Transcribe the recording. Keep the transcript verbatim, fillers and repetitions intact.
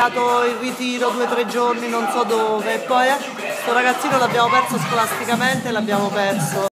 dato il ritiro due o tre giorni non so dove, e poi questo ragazzino l'abbiamo perso scolasticamente, l'abbiamo perso.